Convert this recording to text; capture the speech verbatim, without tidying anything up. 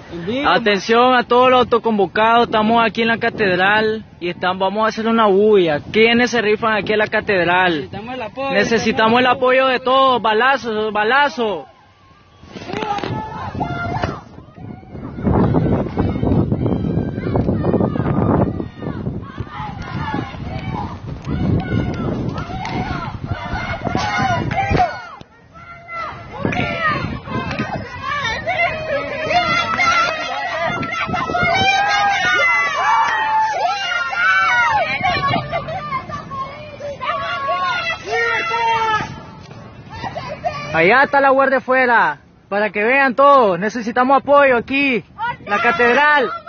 Atención a todos los autoconvocados, estamos aquí en la catedral y estamos, vamos a hacer una bulla. ¿Quiénes se rifan aquí en la catedral? Necesitamos el apoyo, Necesitamos el apoyo de todos, balazos, balazos. Allá está la guardia afuera, para que vean todos, necesitamos apoyo aquí, la catedral.